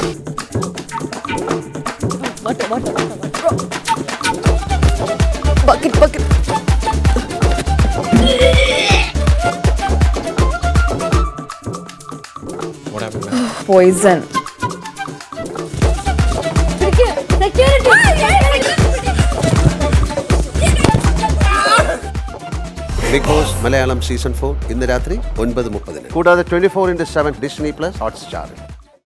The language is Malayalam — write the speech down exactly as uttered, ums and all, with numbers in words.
Water, water, water, water. Bucket, bucket. What happened, man? Poison. Bigg Malayalam Season four ഇന്ന് രാത്രി ഒൻപത് മുപ്പതിന് കൂടാതെ twenty four into seven Disney plus ഹോട്ട്സ്റ്റാറിൽ